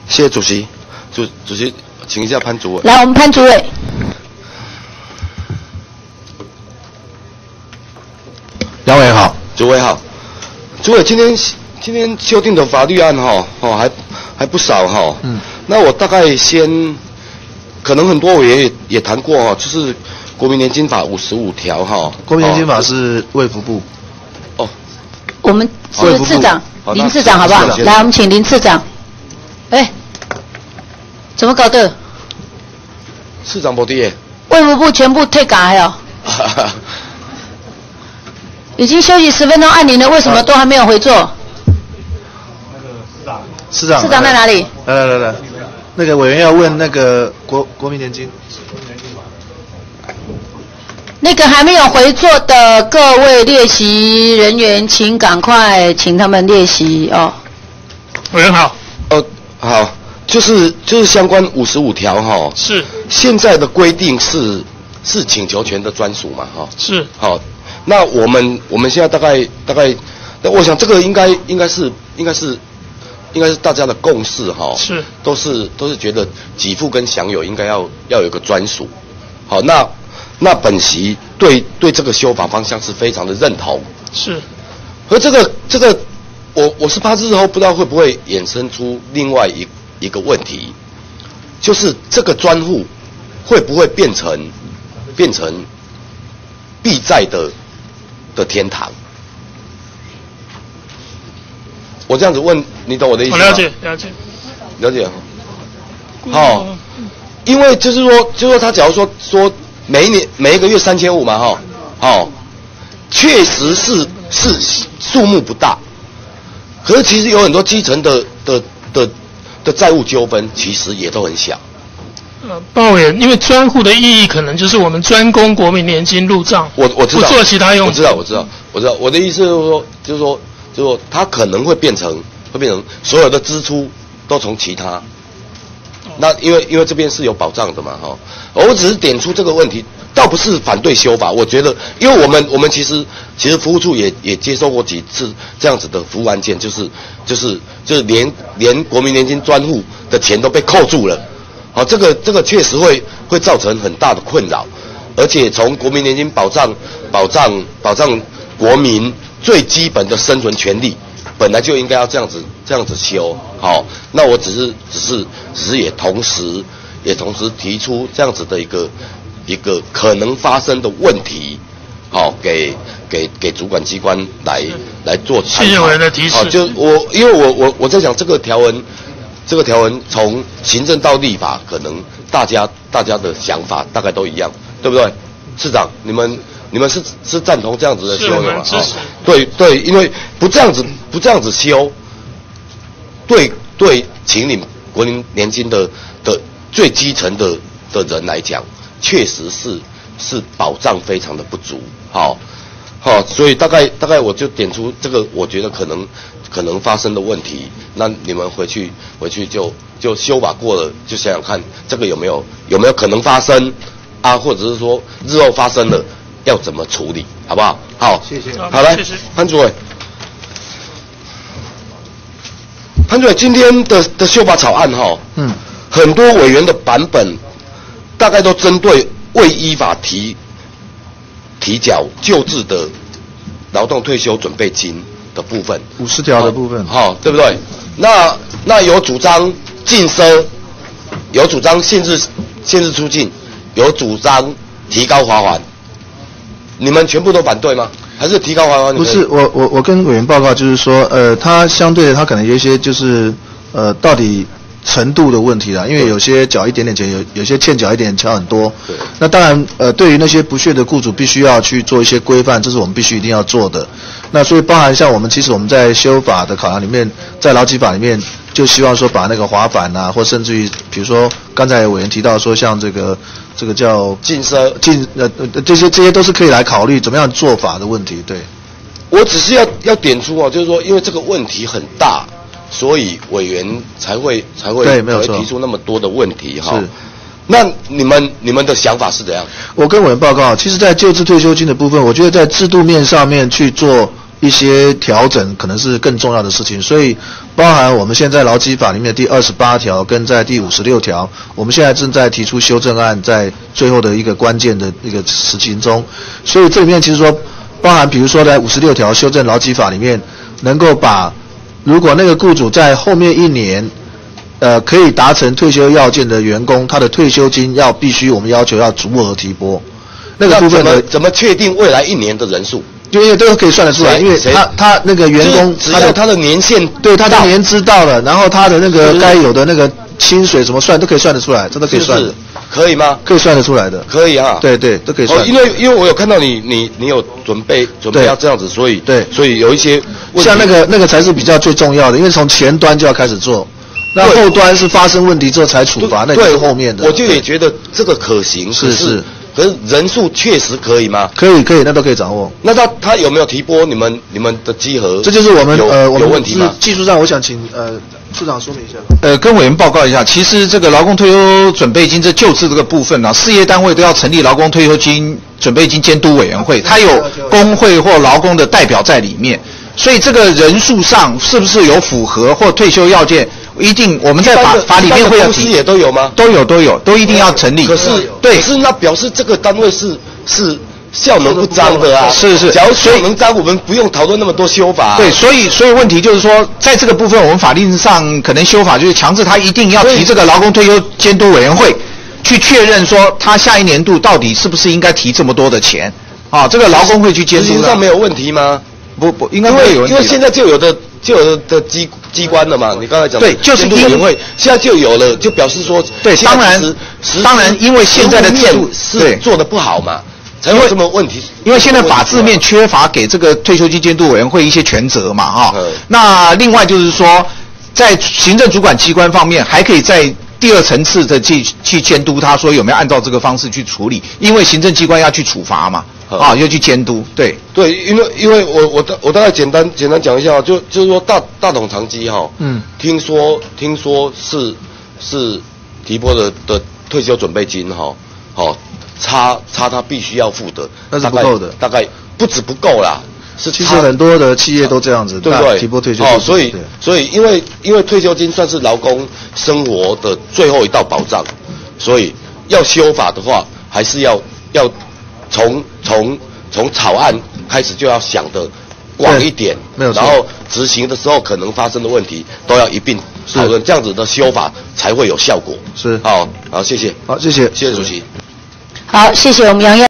谢谢主席。主席，请一下潘主委。 来，我们潘主委。 两位好， 主委好。主委，今天修订的法律案还不少哈。那我大概可能很多委员也谈过哈，就是国民年金法55条哈。 国民年金法是卫福部。 哦。 我们是次长林次长好不好？来，我们请林次长。怎么搞的？ 市长不对耶。 卫福部全部退改哦。已经休息10分钟按铃了，为什么都还没有回座？ 市长在哪里？ 来，那个委员要问那个国民年金。 那个还没有回座的各位列席人员，请赶快请他们列席哦。 委员好。 好，就是相关55条哈。 是。 现在的规定是请求权的专属嘛哈。 是。 好，那我们现在大概，那我想这个应该是大家的共识哈。 是。 都是觉得给付跟享有应该要有一个专属。好，那本席对这个修法方向是非常的认同。 是。 而这个我是怕日后不知道会不会衍生出另外一个问题，就是这个专户会不会变成避债的天堂？我这样子问，你懂我的意思吗？ 了解。 好，因为就是说他假如说每一个月3500嘛哈，确实是数目不大。可是其实有很多基层的债务纠纷，其实也都很小。 报委员，因为专户的意义可能就是我们专供国民年金入账， 我知道， 不做其他用途。 我知道。我的意思就是说，它可能会变成所有的支出都从其他。那因为这边是有保障的嘛哈，我只是点出这个问题，倒不是反对修法。我觉得，因为我们其实服务处也接收过几次这样子的服务案件，就是连国民年金专户的钱都被扣住了。好，这个确实会造成很大的困扰，而且从国民年金保障国民最基本的生存权利，本来就应该要这样子修。好，那我只是也同时提出这样子的一个可能发生的问题，好，给主管机关来做参考。 谢谢委员的提示。 好，就因为我在想这个条文从行政到立法，可能大家的想法大概都一样，对不对？市长，你们是赞同这样子的修的吗？对，因为不这样子修，对请领国民年金的最基层的人来讲，确实是保障非常的不足。好，所以大概我就点出这个，我觉得可能发生的问题。那你们回去就修法过了，就想想看这个有没有可能发生啊，或者是说日后发生了要怎么处理，好不好？好， 谢谢。 好，来，潘主委。潘主委，今天的修法草案很多委员的版本大概都针对未依法提缴旧制的劳动退休准备金的部分 ，50条的部分， 对不对？那有主张禁收，有主张限制出境，有主张提高罚锾，你们全部都反对吗？还是提高罚锾？ 不是，我跟委员报告就是说，他相对的他可能有一些就是到底程度的问题啦，因为有些缴一点点钱，有些欠缴一点钱很多。对。那当然，对于那些不屑的雇主，必须要去做一些规范，这是我们必须一定要做的。那所以包含像其实我们在修法的考量里面，在劳基法里面，就希望说把那个罚锾啊，或甚至于比如说刚才有委员提到说像这个叫禁收这些都是可以来考虑怎么样做法的问题。对。 我只是要点出就是说因为这个问题很大。所以委员才会提出那么多的问题哈。是。那你们的想法是怎样？ 我跟委员报告，其实在旧制退休金的部分，我觉得在制度面上面去做一些调整可能是更重要的事情，所以包含我们现在劳基法里面的第28条跟在第56条，我们现在正在提出修正案，在最后的一个关键的一个实行中，所以这里面其实说包含比如说在56条修正劳基法里面，能够把如果那个雇主在后面1年可以达成退休要件的员工，他的退休金必须我们要求要足额提拨。那个部分怎么确定未来1年的人数？ 因为这个可以算得出来，因为他那个员工只要他的年限对他的年资到了，然后他的那个该有的那个薪水怎么算都可以算得出来，这都可以算的。 可以吗？ 可以算得出来的。 可以啊。 对对，都可以算。 因为我有看到你有准备要这样子，所以有一些像那个才是比较最重要的，因为从前端就要开始做。那后端是发生问题之后才处罚，那是后面的。 我就也觉得这个可行， 是。 可是人数确实可以吗？ 可以，那都可以掌握。 那他有没有提拨你们的稽核？ 这就是我们有问题吗？ 技术上，我想请处长说明一下。 跟委员报告一下，其实这个劳工退休准备金这救治这个部分呢，事业单位都要成立劳工退休金准备金监督委员会，它有工会或劳工的代表在里面，所以这个人数上是不是有符合或退休要件？一定，我们在法里面会要提。公司也都有吗？ 都有，都一定要成立。 可是那表示这个单位是效能不彰的啊。 是。 假如效能彰，我们不用讨论那么多修法。 对，所以问题就是说，在这个部分，我们法令上可能修法就是强制他一定要提这个劳工退休监督委员会，去确认说他下一年度到底是不是应该提这么多的钱啊？这个劳工会去监督。 执行上没有问题吗？ 不，应该会有问题。 因为现在就有的机关了嘛，你刚才讲对，就是委员会现在就有了，就表示说对，当然，因为现在的制度是做的不好嘛，才会这么问题。 因为现在法制面缺乏给这个退休金监督委员会一些权责嘛，哈。那另外就是说，在行政主管机关方面，还可以在第2层次的去监督他说有没有按照这个方式去处理，因为行政机关要去处罚嘛。要去监督，对， 因为我大概简单讲一下，就是说大同长机哈，听说是提拨的退休准备金哈，差他必须要付的， 那是不够的， 大概不止不够啦， 其实很多的企业都这样子， 对不对？ 提拨退休金， 所以因为退休金算是劳工生活的最后一道保障，所以要修法的话，还是要从草案开始就要想的广一点， 没有错， 然后执行的时候可能发生的问题都要一并讨论，这样子的修法才会有效果。 是， 好，谢谢。 好，谢谢主席。 好，谢谢我们杨